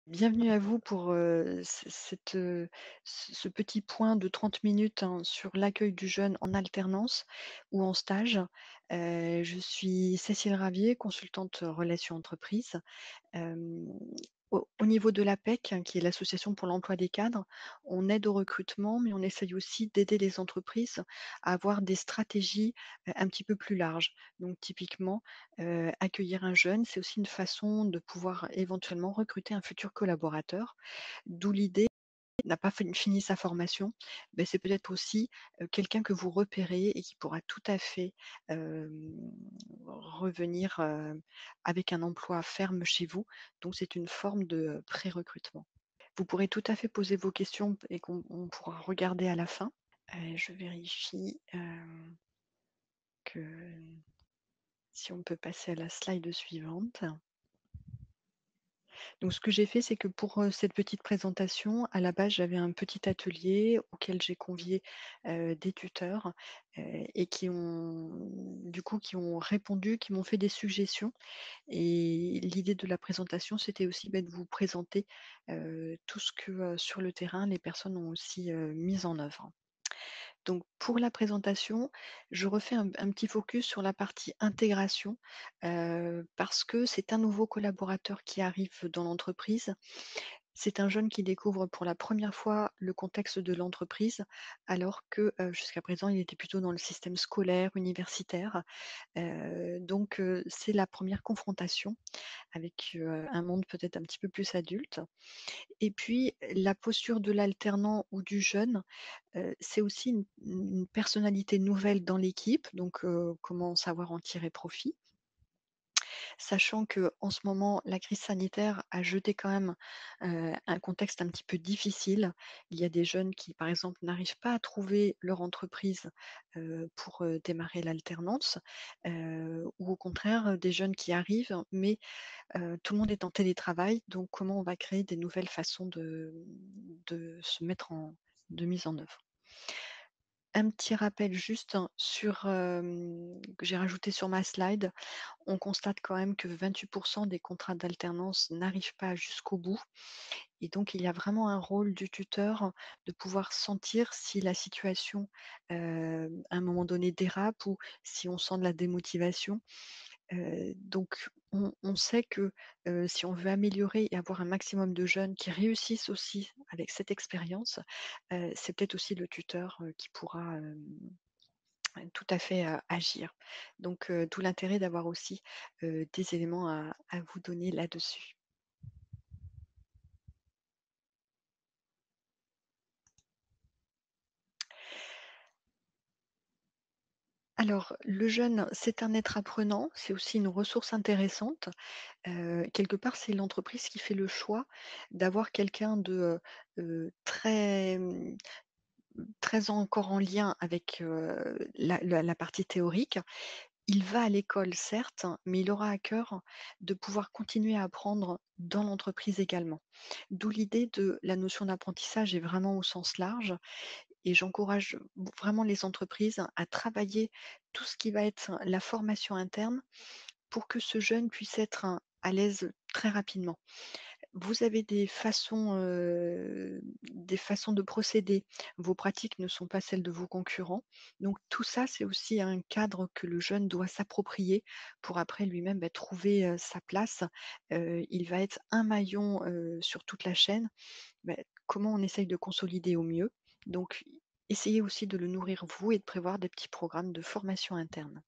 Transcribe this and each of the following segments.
Bienvenue à vous pour ce petit point de 30 minutes hein, sur l'accueil du jeune en alternance ou en stage. Je suis Cécile Ravier, consultante relations entreprises. Hem, au niveau de l'APEC, hein, qui est l'association pour l'emploi des cadres, on aide au recrutement, mais on essaye aussi d'aider les entreprises à avoir des stratégies, un petit peu plus larges. Donc typiquement, accueillir un jeune, c'est aussi une façon de pouvoir éventuellement recruter un futur collaborateur. D'où l'idée n'a pas fini sa formation, beh, c'est peut-être aussi, quelqu'un que vous repérez et qui pourra tout à fait, hem, revenir, avec un emploi ferme chez vous. Donc c'est une forme de, pré-recrutement. Vous pourrez tout à fait poser vos questions et on pourra regarder à la fin. Je vérifie, que si on peut passer à la slide suivante. Donc ce que j'ai fait, c'est que pour, cette petite présentation, à la base, j'avais un petit atelier auquel j'ai convié, des tuteurs, et qui ont répondu, qui m'ont fait des suggestions et l'idée de la présentation, c'était aussi, bah, de vous présenter, tout ce que, sur le terrain, les personnes ont aussi, mis en œuvre. Donc pour la présentation, je refais un petit focus sur la partie intégration, parce que c'est un nouveau collaborateur qui arrive dans l'entreprise. C'est un jeune qui découvre pour la première fois le contexte de l'entreprise, alors que, jusqu'à présent, il était plutôt dans le système scolaire, universitaire. C'est la première confrontation avec, un monde peut-être un petit peu plus adulte. Et puis la posture de l'alternant ou du jeune, c'est aussi une personnalité nouvelle dans l'équipe, donc comment savoir en tirer profit. Sachant que en ce moment, la crise sanitaire a jeté quand même, un contexte un petit peu difficile. Il y a des jeunes qui, par exemple, n'arrivent pas à trouver leur entreprise, pour, démarrer l'alternance, ou au contraire, des jeunes qui arrivent, mais tout le monde est en télétravail, donc comment on va créer des nouvelles façons de se mettre en de mise en œuvre. Un petit rappel juste, hein, que j'ai rajouté sur ma slide. On constate quand même que 28 des contrats d'alternance n'arrivent pas jusqu'au bout et donc il y a vraiment un rôle du tuteur de pouvoir sentir si la situation, à un moment donné dérape ou si on sent de la démotivation. On sait que, si on veut améliorer et avoir un maximum de jeunes qui réussissent aussi avec cette expérience, c'est peut-être aussi le tuteur, qui pourra, tout à fait, agir. D'où l'intérêt d'avoir aussi, des éléments à vous donner là-dessus. Alors, le jeune, c'est un être apprenant, c'est aussi une ressource intéressante. Quelque part, c'est l'entreprise qui fait le choix d'avoir quelqu'un de, très, très encore en lien avec, la partie théorique. Il va à l'école certes, mais il aura à cœur de pouvoir continuer à apprendre dans l'entreprise également. D'où l'idée de la notion d'apprentissage est vraiment au sens large et j'encourage vraiment les entreprises à travailler tout ce qui va être la formation interne pour que ce jeune puisse être à l'aise très rapidement. Vous avez des façons de procéder. Vos pratiques ne sont pas celles de vos concurrents. Donc tout ça, c'est aussi un cadre que le jeune doit s'approprier pour après lui-même, bah, trouver, sa place. Il va être un maillon, sur toute la chaîne. Bah, comment on essaye de consolider au mieux? Donc essayez aussi de le nourrir vous et de prévoir des petits programmes de formation interne.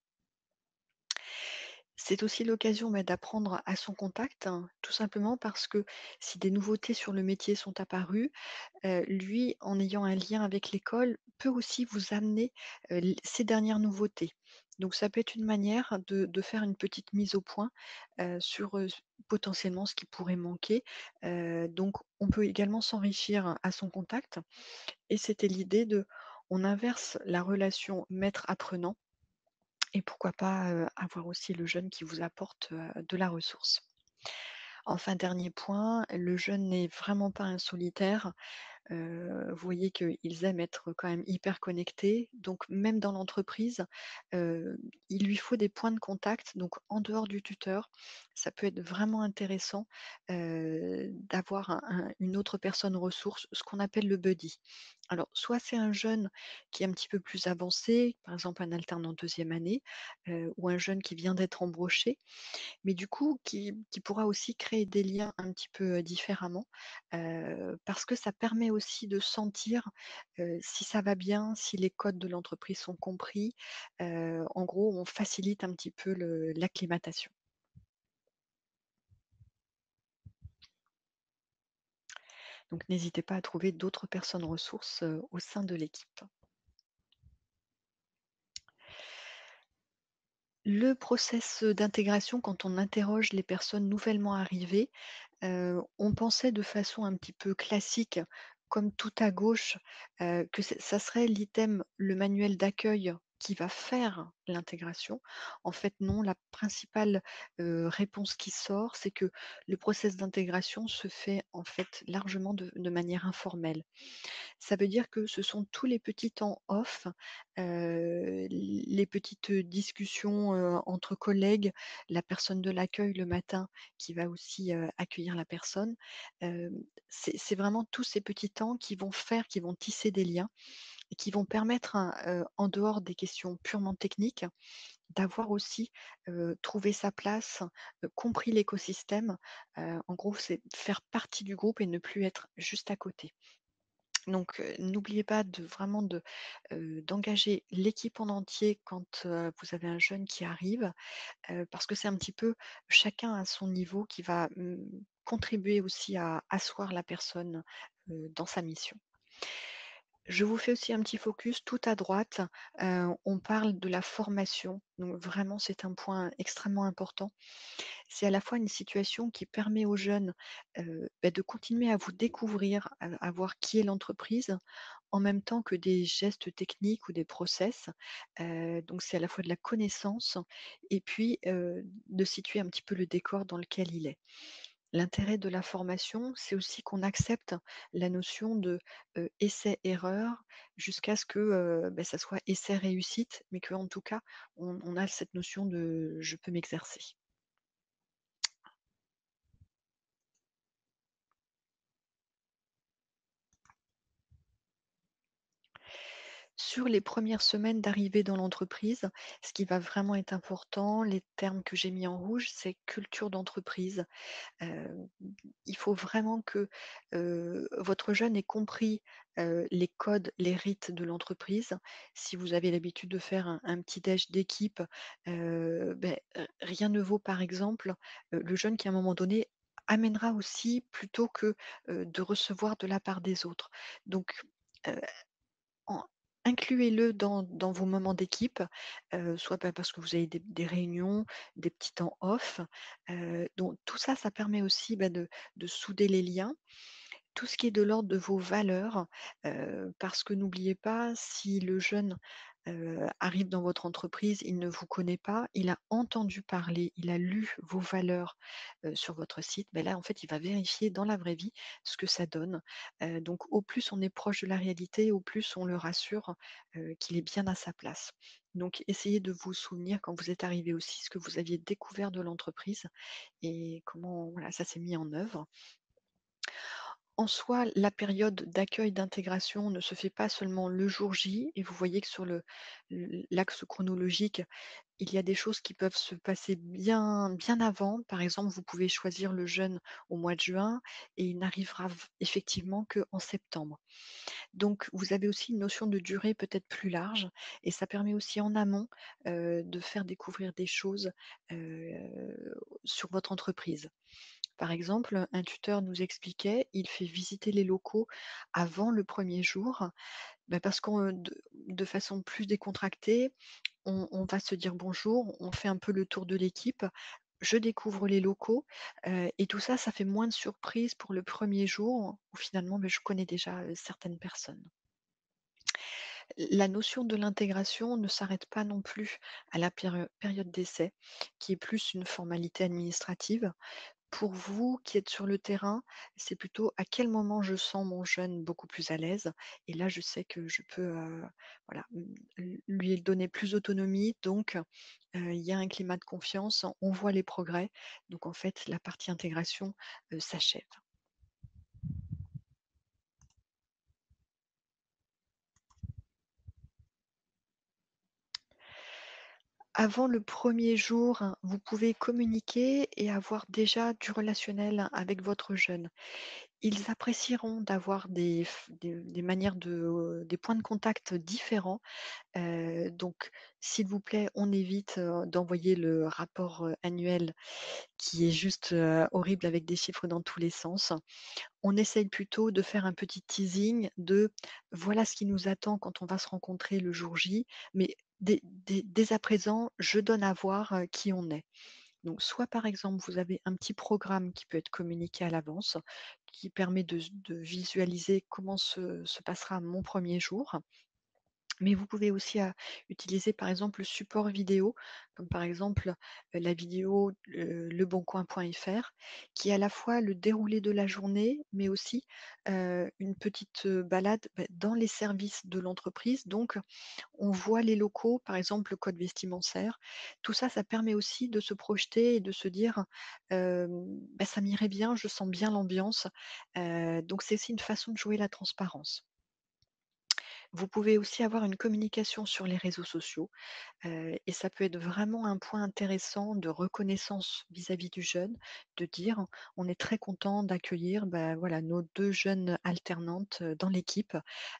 C'est aussi l'occasion, bah, d'apprendre à son contact, hein, tout simplement parce que si des nouveautés sur le métier sont apparues, lui, en ayant un lien avec l'école, peut aussi vous amener, ces dernières nouveautés. Donc ça peut être une manière de faire une petite mise au point, sur, potentiellement ce qui pourrait manquer. Donc on peut également s'enrichir à son contact et c'était l'idée de on inverse la relation maître-apprenant et pourquoi pas, avoir aussi le jeune qui vous apporte, de la ressource. Enfin, dernier point, le jeune n'est vraiment pas un solitaire. Vous voyez qu'ils aiment être quand même hyper connectés. Donc même dans l'entreprise, il lui faut des points de contact, donc en dehors du tuteur. ça peut être vraiment intéressant, d'avoir une autre personne ressource, ce qu'on appelle le buddy. Alors, soit c'est un jeune qui est un petit peu plus avancé, par exemple un alternant en 2e année, ou un jeune qui vient d'être embauché, mais du coup qui pourra aussi créer des liens un petit peu, différemment, parce que ça permet aussi de sentir, si ça va bien, si les codes de l'entreprise sont compris. En gros, on facilite un petit peu l'acclimatation. Donc n'hésitez pas à trouver d'autres personnes ressources, au sein de l'équipe. Le process, d'intégration quand on interroge les personnes nouvellement arrivées, on pensait de façon un petit peu classique, comme tout à gauche, que ça serait l'item, le manuel d'accueil qui va faire l'intégration. En fait, non, la principale, réponse qui sort, c'est que le process d'intégration se fait, en fait, largement de manière informelle. Ça veut dire que ce sont tous les petits temps off, les petites discussions, entre collègues, la personne de l'accueil le matin qui va aussi, accueillir la personne. Hem, c'est vraiment tous ces petits temps qui vont tisser des liens et qui vont permettre, hein, en dehors des questions purement techniques, d'avoir aussi, trouvé sa place, compris l'écosystème. En gros, c'est faire partie du groupe et ne plus être juste à côté. Donc, n'oubliez pas de vraiment d'engager l'équipe en entier quand, vous avez un jeune qui arrive, parce que c'est un petit peu chacun à son niveau qui va, contribuer aussi à asseoir la personne, dans sa mission. Je vous fais aussi un petit focus tout à droite, on parle de la formation, donc vraiment c'est un point extrêmement important. C'est à la fois une situation qui permet aux jeunes, de continuer à vous découvrir, à voir qui est l'entreprise, en même temps que des gestes techniques ou des process. Donc c'est à la fois de la connaissance et puis, de situer un petit peu le décor dans lequel il est. L'intérêt de la formation, c'est aussi qu'on accepte la notion de, essai-erreur jusqu'à ce que, ça soit essai-réussite, mais qu'en tout cas, on a cette notion de: «Je peux m'exercer». Sur les premières semaines d'arrivée dans l'entreprise, ce qui va vraiment être important, les termes que j'ai mis en rouge, c'est culture d'entreprise. Heu, il faut vraiment que, votre jeune ait compris, les codes, les rites de l'entreprise. Si vous avez l'habitude de faire un petit déj d'équipe, rien ne vaut par exemple, le jeune qui à un moment donné amènera aussi plutôt que, de recevoir de la part des autres. Donc, heu en incluez-le dans vos moments d'équipe, soit, parce que vous avez des réunions, des petits temps off, donc tout ça, ça permet aussi, de souder les liens. Tout ce qui est de l'ordre de vos valeurs, parce que n'oubliez pas, si le jeune, arrive dans votre entreprise, il ne vous connaît pas, il a entendu parler, il a lu vos valeurs, sur votre site, là, en fait, il va vérifier dans la vraie vie ce que ça donne. Donc au plus on est proche de la réalité, au plus on le rassure, qu'il est bien à sa place. Donc essayez de vous souvenir quand vous êtes arrivé aussi, ce que vous aviez découvert de l'entreprise et comment, voilà, ça s'est mis en œuvre. En soi, la période d'accueil, d'intégration ne se fait pas seulement le jour J et vous voyez que sur l'axe chronologique, il y a des choses qui peuvent se passer bien avant. Par exemple, vous pouvez choisir le jeune au mois de juin et il n'arrivera effectivement qu'en septembre. Donc vous avez aussi une notion de durée peut-être plus large et ça permet aussi en amont, de faire découvrir des choses, sur votre entreprise. Par exemple, un tuteur nous expliquait, il fait visiter les locaux avant le premier jour, parce qu'on de façon plus décontractée, on va se dire bonjour, on fait un peu le tour de l'équipe, je découvre les locaux, et tout ça, ça fait moins de surprises pour le premier jour où finalement, je connais déjà, certaines personnes. La notion de l'intégration ne s'arrête pas non plus à la période d'essai, qui est plus une formalité administrative. Pour vous qui êtes sur le terrain, c'est plutôt à quel moment je sens mon jeune beaucoup plus à l'aise et là je sais que je peux, voilà, lui donner plus d'autonomie donc il y a un climat de confiance, on voit les progrès donc en fait la partie intégration, s'achève. Avant le premier jour, vous pouvez communiquer et avoir déjà du relationnel avec votre jeune. Ils apprécieront d'avoir des manières des points de contact différents. Donc s'il vous plaît, on évite, d'envoyer le rapport, annuel qui est juste, horrible avec des chiffres dans tous les sens. On essaye plutôt de faire un petit teasing de voilà ce qui nous attend quand on va se rencontrer le jour J, mais dès à présent, je donne à voir, qui on est. Donc soit par exemple, vous avez un petit programme qui peut être communiqué à l'avance, qui permet de visualiser comment se passera mon premier jour. Mais vous pouvez aussi, utiliser par exemple le support vidéo, comme par exemple, la vidéo, leboncoin.fr qui est à la fois le déroulé de la journée, mais aussi, une petite, balade, dans les services de l'entreprise. Donc on voit les locaux, par exemple le code vestimentaire. Tout ça, ça permet aussi de se projeter et de se dire, «Ça m'irait bien, je sens bien l'ambiance». Donc c'est aussi une façon de jouer la transparence. Vous pouvez aussi avoir une communication sur les réseaux sociaux, et ça peut être vraiment un point intéressant de reconnaissance vis-à-vis du jeune, de dire: «On est très content d'accueillir, voilà, nos 2 jeunes alternantes, dans l'équipe»,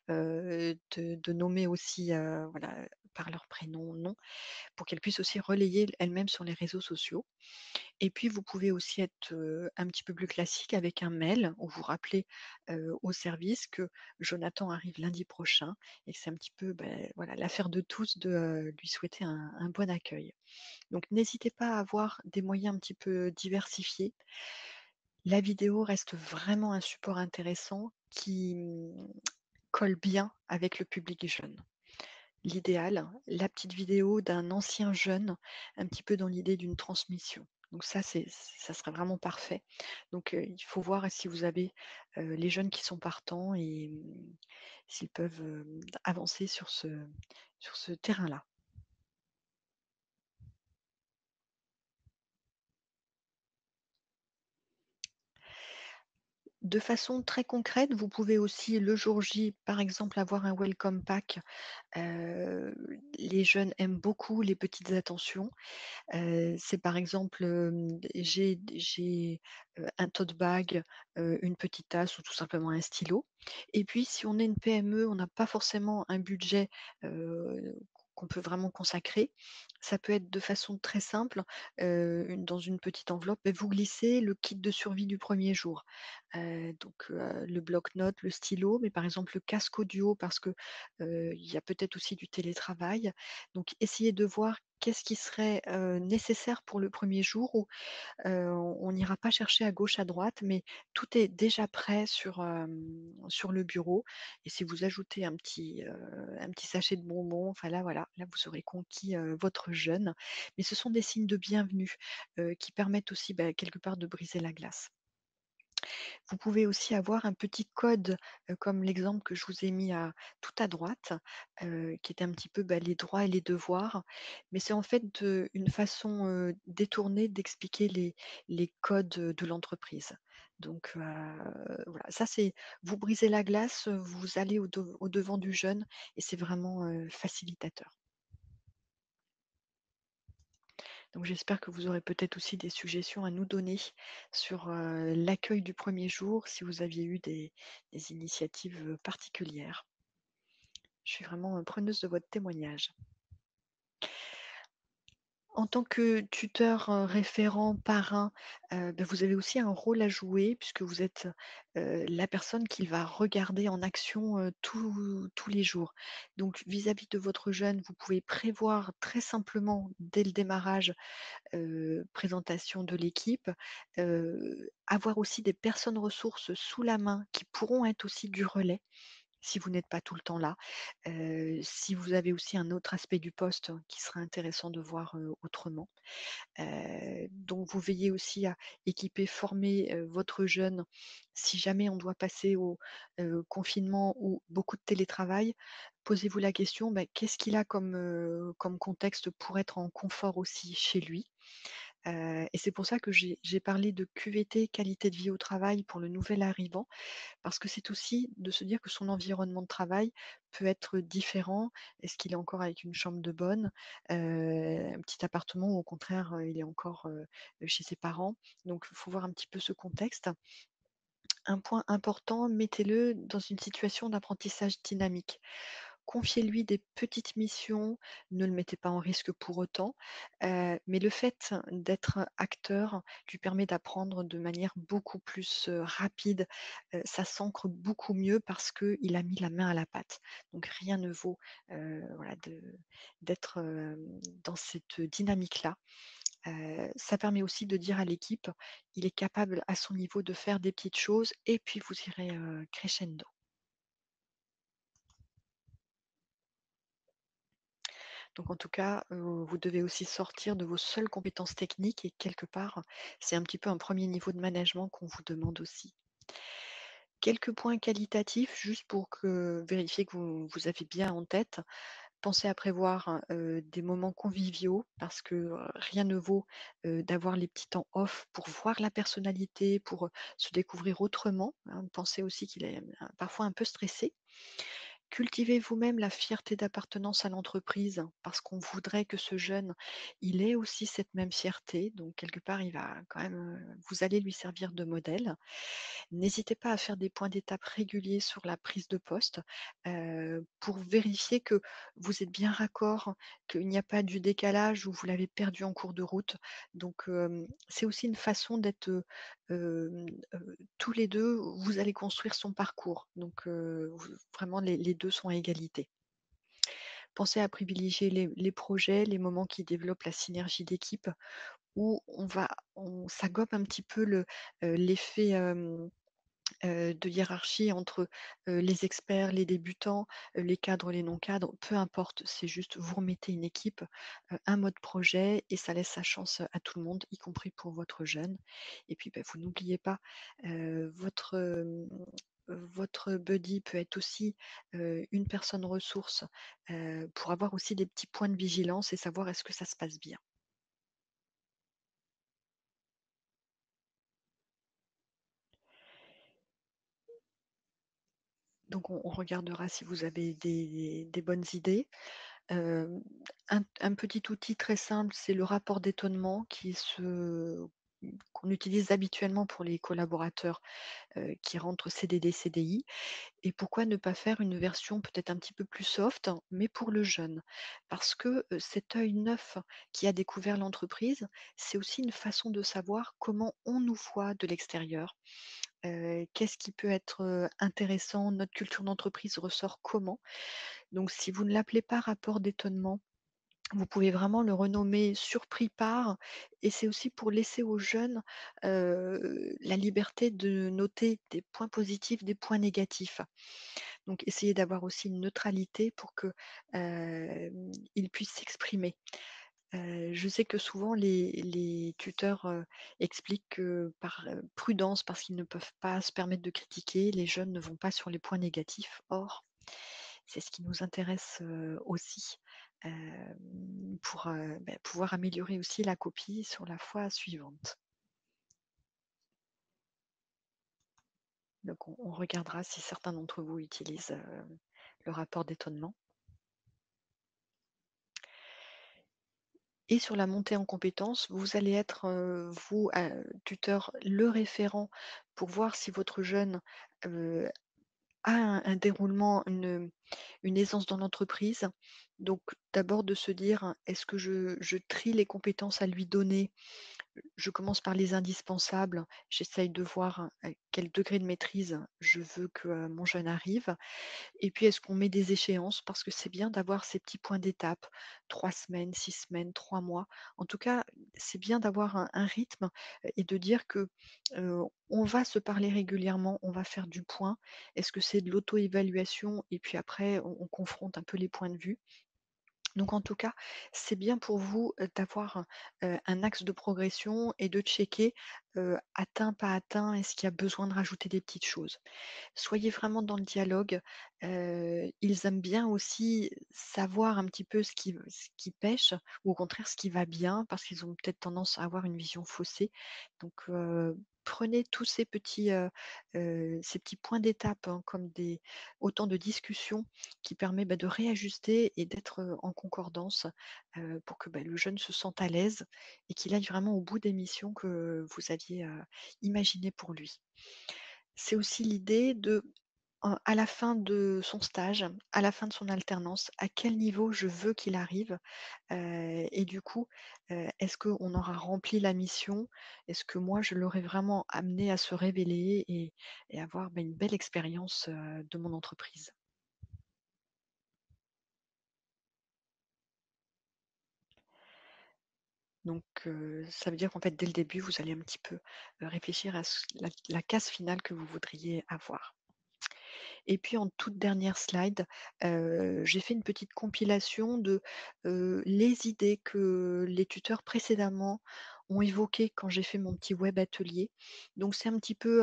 de nommer aussi, voilà, par leur prénom, nom, pour qu'elles puissent aussi relayer elles-mêmes sur les réseaux sociaux. Et puis vous pouvez aussi être, un petit peu plus classique avec un mail où vous rappelez, au service que Jonathan arrive lundi prochain et que c'est un petit peu, voilà, l'affaire de tous de, lui souhaiter un bon accueil. Donc n'hésitez pas à avoir des moyens un petit peu diversifiés. La vidéo reste vraiment un support intéressant qui, colle bien avec le public jeune. L'idéal, la petite vidéo d'un ancien jeune, un petit peu dans l'idée d'une transmission. Donc ça serait vraiment parfait. Donc, il faut voir si vous avez, les jeunes qui sont partants et s'ils peuvent, avancer sur ce terrain-là. De façon très concrète, vous pouvez aussi le jour J, par exemple, avoir un welcome pack. Heu, les jeunes aiment beaucoup les petites attentions. C'est par exemple, un tote bag, une petite tasse ou tout simplement un stylo et puis si on est une PME, on n'a pas forcément un budget, qu'on peut vraiment consacrer. Ça peut être de façon très simple, dans une petite enveloppe et vous glissez le kit de survie du premier jour. Donc, le bloc-notes, le stylo, mais par exemple le casque audio parce que, il y a peut-être aussi du télétravail. Donc essayez de voir qu'est-ce qui serait, nécessaire pour le premier jour où, on n'ira pas chercher à gauche, à droite, mais tout est déjà prêt sur le bureau et si vous ajoutez un petit sachet de bonbons, enfin là, voilà, là vous aurez conquis, votre jeune. Mais ce sont des signes de bienvenue, qui permettent aussi, quelque part de briser la glace. Vous pouvez aussi avoir un petit code, comme l'exemple que je vous ai mis tout à droite, qui est un petit peu, les droits et les devoirs. Mais c'est en fait, une façon, détournée d'expliquer les codes, de l'entreprise. Donc, voilà, ça c'est vous brisez la glace, vous allez au devant du jeune et c'est vraiment, facilitateur. Donc j'espère que vous aurez peut-être aussi des suggestions à nous donner sur, l'accueil du premier jour, si vous aviez eu des initiatives, particulières. Je suis vraiment, preneuse de votre témoignage. En tant que tuteur, référent, parrain, vous avez aussi un rôle à jouer puisque vous êtes, la personne qu'il va regarder en action, tous les jours. Donc vis-à-vis de votre jeune, vous pouvez prévoir très simplement dès le démarrage présentation de l'équipe, avoir aussi des personnes ressources sous la main qui pourront être aussi du relais. si vous n'êtes pas tout le temps là. Si vous avez aussi un autre aspect du poste qui serait intéressant de voir, autrement. Donc vous veillez aussi à équiper, former, votre jeune. Si jamais on doit passer au, confinement ou beaucoup de télétravail, posez-vous la question, bah, qu'est-ce qu'il a comme contexte pour être en confort aussi chez lui? Et c'est pour ça que j'ai parlé de QVT, qualité de vie au travail pour le nouvel arrivant, parce que c'est aussi de se dire que son environnement de travail peut être différent. Est-ce qu'il est encore avec une chambre de bonne, un petit appartement ou au contraire, il est encore, chez ses parents? Donc il faut voir un petit peu ce contexte. Un point important, mettez-le dans une situation d'apprentissage dynamique. Confiez-lui des petites missions, ne le mettez pas en risque pour autant, mais le fait d'être acteur lui permet d'apprendre de manière beaucoup plus, rapide. Ça s'ancre beaucoup mieux parce qu'il a mis la main à la pâte. Donc rien ne vaut, voilà d'être, dans cette dynamique-là. Ça permet aussi de dire à l'équipe: «Il est capable à son niveau de faire des petites choses» et puis vous irez, crescendo. Donc en tout cas, vous devez aussi sortir de vos seules compétences techniques et quelque part, c'est un petit peu un premier niveau de management qu'on vous demande aussi. Quelques points qualitatifs juste pour que vérifier que vous avez bien en tête. Pensez à prévoir, des moments conviviaux parce que, rien ne vaut, d'avoir les petits temps off pour voir la personnalité, pour, se découvrir autrement, hein. Pensez aussi qu'il est, parfois un peu stressé. Cultivez vous-même la fierté d'appartenance à l'entreprise parce qu'on voudrait que ce jeune, il ait aussi cette même fierté. Donc quelque part, il va quand même, vous allez lui servir de modèle. N'hésitez pas à faire des points d'étape réguliers sur la prise de poste, pour vérifier que vous êtes bien raccord, qu'il n'y a pas du décalage ou vous l'avez perdu en cours de route. Donc, c'est aussi une façon d'être, tous les 2. Vous allez construire son parcours. Donc, vous vraiment les 2 sont à égalité. Pensez à privilégier les projets, les moments qui développent la synergie d'équipe où on ça gobe un petit peu l'effet, de hiérarchie entre, les experts, les débutants, les cadres, les non-cadres, peu importe, c'est juste vous remettez une équipe, un mode projet et ça laisse sa chance à tout le monde, y compris pour votre jeune. Et puis, bah, vous n'oubliez pas, votre buddy peut être aussi, une personne ressource, pour avoir aussi des petits points de vigilance et savoir est-ce que ça se passe bien. Donc on regardera si vous avez des bonnes idées. Hem, un petit outil très simple, c'est le rapport d'étonnement qu'on utilise habituellement pour les collaborateurs, qui rentrent CDD, CDI. Et pourquoi ne pas faire une version peut-être un petit peu plus soft, mais pour le jeune? Parce que, cet œil neuf qui a découvert l'entreprise, c'est aussi une façon de savoir comment on nous voit de l'extérieur. Qu'est-ce qui peut être, intéressant? Notre culture d'entreprise ressort comment? Donc si vous ne l'appelez pas rapport d'étonnement, vous pouvez vraiment le renommer surpris par et c'est aussi pour laisser aux jeunes, la liberté de noter des points positifs, des points négatifs. Donc essayez d'avoir aussi une neutralité pour que, ils puissent s'exprimer. Je sais que souvent les tuteurs, expliquent que par, prudence, parce qu'ils ne peuvent pas se permettre de critiquer, les jeunes ne vont pas sur les points négatifs. Or, c'est ce qui nous intéresse, aussi, pour, pouvoir améliorer aussi la copie sur la fois suivante. Donc on regardera si certains d'entre vous utilisent, le rapport d'étonnement. Et sur la montée en compétences, vous allez être, vous, tuteur, le référent pour voir si votre jeune, heu, a un déroulement, une aisance dans l'entreprise. Donc d'abord de se dire: «Est-ce que je trie les compétences à lui donner?» Je commence par les indispensables. J'essaye de voir à quel degré de maîtrise je veux que mon jeune arrive. Et puis, est-ce qu'on met des échéances? Parce que c'est bien d'avoir ces petits points d'étape, 3 semaines, 6 semaines, 3 mois. En tout cas, c'est bien d'avoir un rythme et de dire que on va se parler régulièrement, on va faire du point. Est-ce que c'est de l'auto-évaluation et puis après on confronte un peu les points de vue? Donc en tout cas, c'est bien pour vous, d'avoir, un axe de progression et de checker, atteint, pas atteint, est-ce qu'il y a besoin de rajouter des petites choses? Soyez vraiment dans le dialogue, ils aiment bien aussi savoir un petit peu ce qui pèche ou au contraire ce qui va bien parce qu'ils ont peut-être tendance à avoir une vision faussée. Donc prenez tous ces petits points d'étape, hein, comme des autant de discussions qui permet, bah, de réajuster et d'être, en concordance, pour que, bah, le jeune se sente à l'aise et qu'il aille vraiment au bout des missions que vous aviez, imaginées pour lui. C'est aussi l'idée de, à la fin de son stage, à la fin de son alternance, à quel niveau je veux qu'il arrive, et du coup, est-ce qu'on aura rempli la mission? Est-ce que moi je l'aurai vraiment amené à se révéler et avoir, bah, une belle expérience, de mon entreprise? Donc ça veut dire qu'en fait, dès le début, vous allez un petit peu, réfléchir à la case finale que vous voudriez avoir. Et puis en toute dernière slide, j'ai fait une petite compilation de, les idées que les tuteurs précédemment ont évoquées quand j'ai fait mon petit web atelier. Donc c'est un petit peu,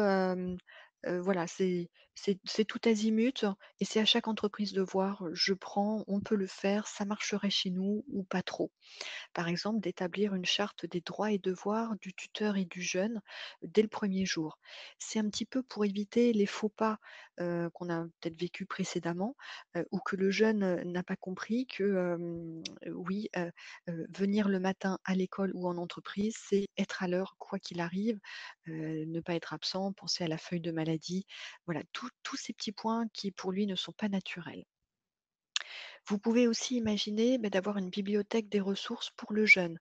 voilà, c'est tout azimut et c'est à chaque entreprise de voir, je prends, on peut le faire, ça marcherait chez nous ou pas trop. Par exemple, d'établir une charte des droits et devoirs du tuteur et du jeune dès le premier jour. C'est un petit peu pour éviter les faux pas qu'on a peut-être vécu précédemment ou que le jeune n'a pas compris que oui, venir le matin à l'école ou en entreprise, c'est être à l'heure quoi qu'il arrive, ne pas être absent, penser à la feuille de maladie. Voilà, tous ces petits points qui pour lui ne sont pas naturels. Vous pouvez aussi imaginer d'avoir une bibliothèque des ressources pour le jeune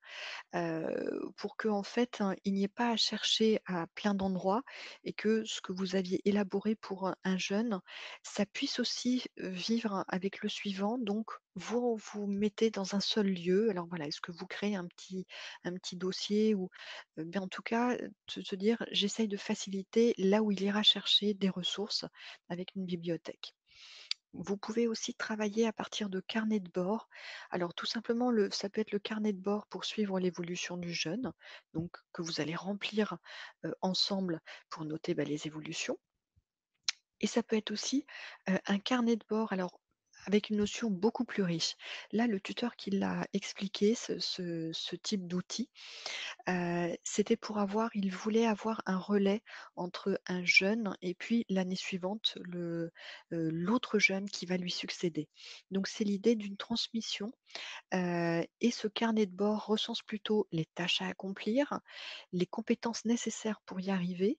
pour que en fait, hein, il n'y ait pas à chercher à plein d'endroits et que ce que vous aviez élaboré pour un jeune, ça puisse aussi, vivre avec le suivant. Donc vous mettez dans un seul lieu. Alors voilà, est-ce que vous créez un petit dossier ou mais en tout cas, se dire: «J'essaye de faciliter là où il ira chercher des ressources avec une bibliothèque». Vous pouvez aussi travailler à partir de carnets de bord. Alors tout simplement, ça peut être le carnet de bord pour suivre l'évolution du jeune, donc que vous allez remplir ensemble pour noter les évolutions. Et ça peut être aussi un carnet de bord, alors avec une notion beaucoup plus riche. Là, le tuteur qui l'a expliqué, ce type d'outil, c'était pour il voulait avoir un relais entre un jeune et puis l'année suivante, l'autre jeune qui va lui succéder. Donc c'est l'idée d'une transmission, et ce carnet de bord recense plutôt les tâches à accomplir, les compétences nécessaires pour y arriver.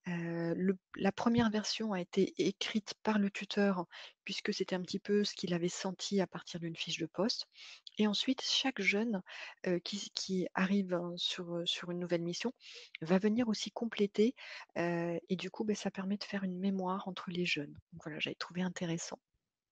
La première version a été écrite par le tuteur puisque c'était un petit peu ce qu'il avait senti à partir d'une fiche de poste et ensuite chaque jeune, qui arrive, hein, sur une nouvelle mission va venir aussi compléter, et du coup, ça permet de faire une mémoire entre les jeunes. Donc voilà, j'avais trouvé intéressant.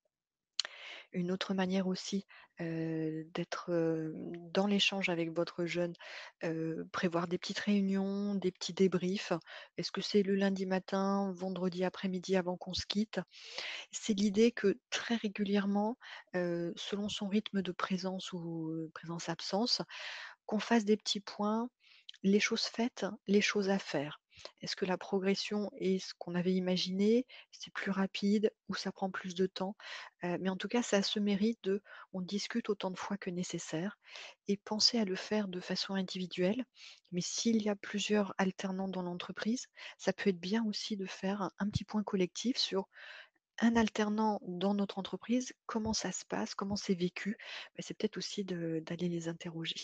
Une autre manière aussi, d'être, dans l'échange avec votre jeune, prévoir des petites réunions, des petits débriefs. Est-ce que c'est le lundi matin, vendredi après-midi avant qu'on se quitte? C'est l'idée que très régulièrement, selon son rythme de présence ou, présence-absence, qu'on fasse des petits points, les choses faites, les choses à faire. Est-ce que la progression est ce qu'on avait imaginé? C'est plus rapide ou ça prend plus de temps? Mais en tout cas, ça a ce mérite de on discute autant de fois que nécessaire et penser à le faire de façon individuelle. Mais s'il y a plusieurs alternants dans l'entreprise, ça peut être bien aussi de faire un petit point collectif sur un alternant dans notre entreprise, comment ça se passe? Comment c'est vécu? C'est peut-être aussi d'aller les interroger.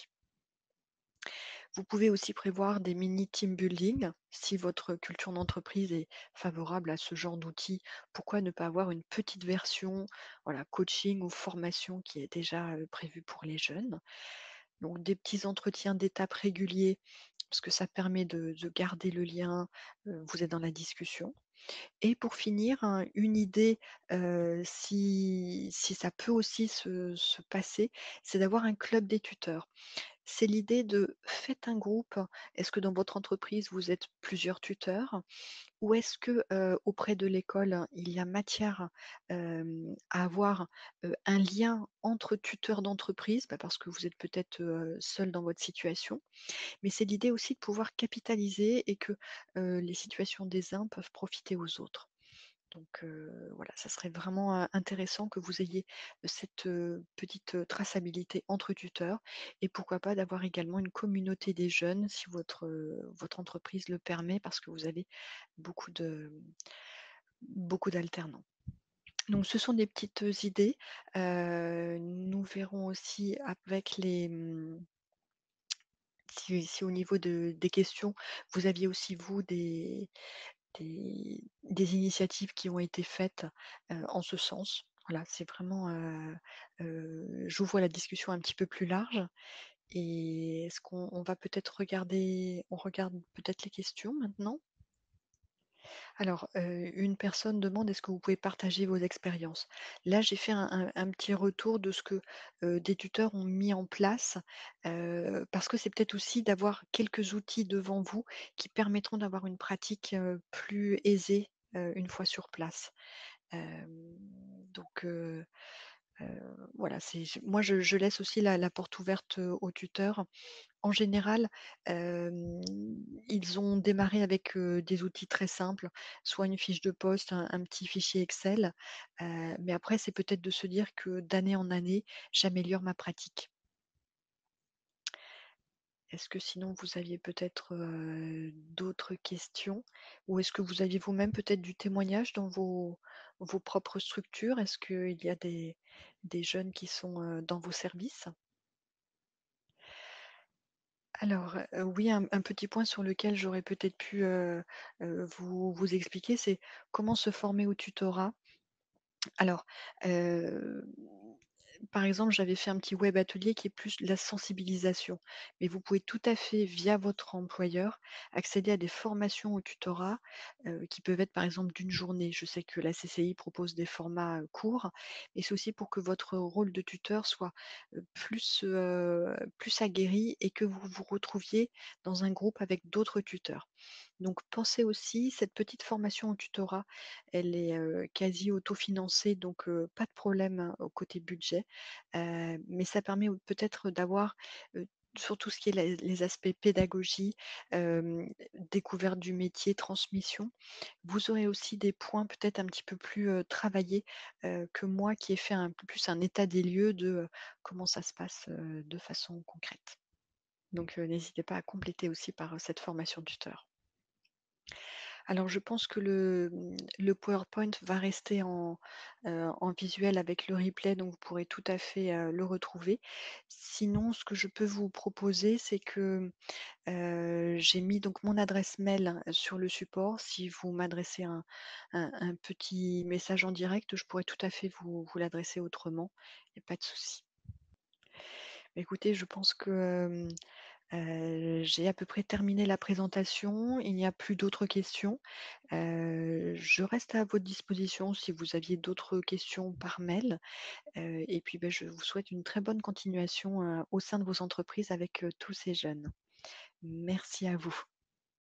Vous pouvez aussi prévoir des mini team building. Si votre culture d'entreprise est favorable à ce genre d'outils, pourquoi ne pas avoir une petite version, voilà, coaching ou formation qui est déjà prévue pour les jeunes. Donc des petits entretiens d'étapes réguliers, parce que ça permet de garder le lien, vous êtes dans la discussion. Et pour finir, une idée, si ça peut aussi se passer, c'est d'avoir un club des tuteurs. C'est l'idée de faites un groupe. Est-ce que dans votre entreprise, vous êtes plusieurs tuteurs? Ou est-ce que, auprès de l'école, il y a matière, à avoir, un lien entre tuteurs d'entreprise? Bah, parce que vous êtes peut-être, seul dans votre situation. Mais c'est l'idée aussi de pouvoir capitaliser et que, les situations des uns peuvent profiter aux autres. Donc voilà, ça serait vraiment, intéressant que vous ayez cette, petite, traçabilité entre tuteurs et pourquoi pas d'avoir également une communauté des jeunes si votre entreprise le permet parce que vous avez beaucoup de beaucoup d'alternants. Donc ce sont des petites, idées. Nous verrons aussi avec si au niveau des questions, vous aviez aussi vous des initiatives qui ont été faites, en ce sens. Voilà, c'est vraiment, j'ouvre la discussion un petit peu plus large et est-ce qu'on va peut-être regarder on regarde peut-être les questions maintenant? Alors, une personne demande: «Est-ce que vous pouvez partager vos expériences?» Là, j'ai fait un petit retour de ce que, des tuteurs ont mis en place, parce que c'est peut-être aussi d'avoir quelques outils devant vous qui permettront d'avoir une pratique, plus aisée, une fois sur place. Hem, donc voilà, c'est je laisse aussi la porte ouverte, aux tuteurs. En général, hem, ils ont démarré avec, des outils très simples, soit une fiche de poste, un petit fichier Excel, mais après c'est peut-être de se dire que d'année en année, j'améliore ma pratique. Est-ce que sinon vous aviez peut-être, d'autres questions? Ou est-ce que vous aviez vous-même peut-être du témoignage dans vos propres structures? Est-ce qu'il y a des jeunes qui sont, dans vos services? Alors, oui, un petit point sur lequel j'aurais peut-être pu, vous expliquer, c'est comment se former au tutorat. Alors, heu, par exemple, j'avais fait un petit web atelier qui est plus de la sensibilisation, mais vous pouvez tout à fait, via votre employeur, accéder à des formations au tutorat, qui peuvent être, par exemple, d'une journée. Je sais que la CCI propose des formats, courts, mais c'est aussi pour que votre rôle de tuteur soit, plus aguerri et que vous vous retrouviez dans un groupe avec d'autres tuteurs. Donc pensez aussi, cette petite formation au tutorat, elle est, quasi autofinancée, donc pas de problème, hein, au côté budget. Mais ça permet peut-être d'avoir, sur tout ce qui est les aspects pédagogie, découverte du métier, transmission. Vous aurez aussi des points peut-être un petit peu plus, travaillés, que moi qui ai fait un peu plus un état des lieux de, comment ça se passe, de façon concrète. Donc n'hésitez pas à compléter aussi par, cette formation tuteur. Alors je pense que le PowerPoint va rester en visuel avec le replay, donc vous pourrez tout à fait, le retrouver. Sinon, ce que je peux vous proposer, c'est que, j'ai mis donc mon adresse mail sur le support. Si vous m'adressez un petit message en direct, je pourrais tout à fait vous l'adresser autrement, il y a pas de souci. Écoutez, je pense que, j'ai à peu près terminé la présentation. Il n'y a plus d'autres questions. Je reste à votre disposition si vous aviez d'autres questions par mail. Et puis, beh, je vous souhaite une très bonne continuation, au sein de vos entreprises avec, tous ces jeunes. Merci à vous.